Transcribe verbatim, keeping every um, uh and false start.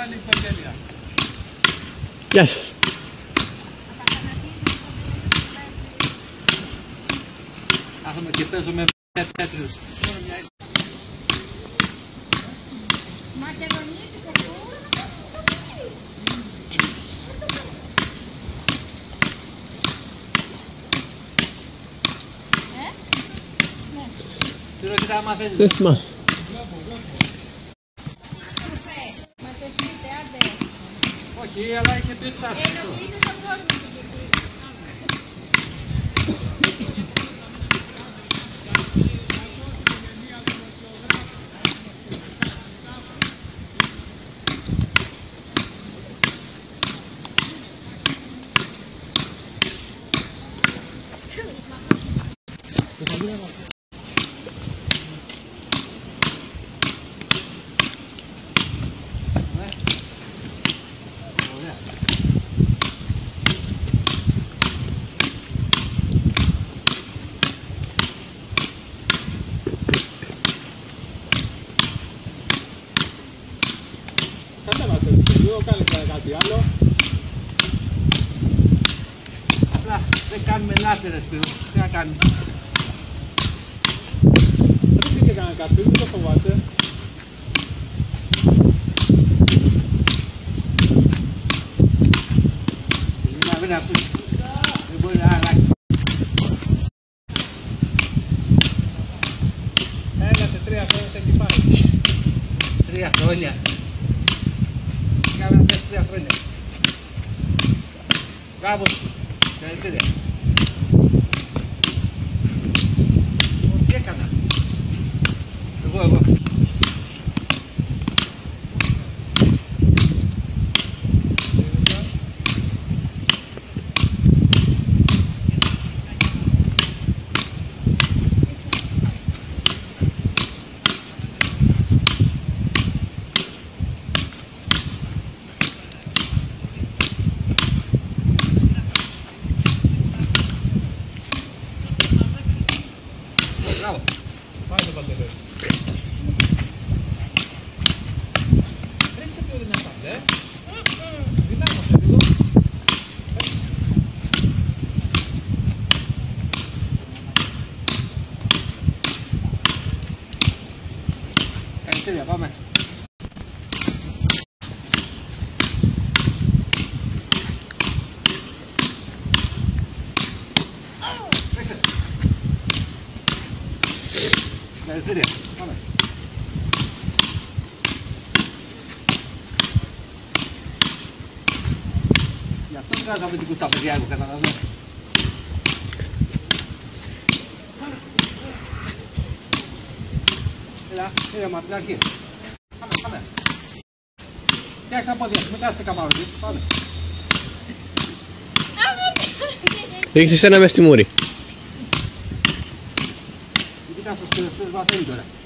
μεγάλη οικογένεια. Γεια σας. Κάθομαι και παίζω με τέτοιους. Μακεδονίτικο φούρνο. Ε? Ναι. Τι ρωτήτα άμα θέλεις. Δεν θυμάμαι. Μας ευχείτε, άντε. Όχι, αλλά είχε πει στάση. Ενοχλείτε τον κόσμο του παιδί. Κάτε μας έτσι, λίγο κάνει κάτι άλλο. Απλά δεν κάνουμε λάθη ρε Σπύρο, τι να κάνουμε. Ρίξε και κανένα κάτι, μην το φοβάσαι. Μην ακούσεις, δεν μπορεί να αλλάξει. Ένα σε τρία χρόνια σε έχει πάει. Τρία χρόνια. Κάμε αυτές τρία χρόνια. Μπράβο σου. Καλύτερα. Τι έκανα. Εγώ, εγώ. Μπράβο. Πάει το παντελόνι. Ρίξε πιο δυνατά, δε. Δυνάμωσε λίγο. Έτσι. Καλύτερα, πάμε. Ρίξε. Συγχαρητήρια. Πάμε. Γι' αυτό βγάζαμε την κουστά παιδιά, εγώ καταλαβαίνω. Έλα, έλα μα, την αρχή. Πάμε, πάμε. Φτιάξε τα πόδια, μην κάτσε καμάρωση. Πάμε. Ρίξε ένα μες στη μούρη. Γιατί κάτσε στους τελευταίους βαθέλοι τώρα.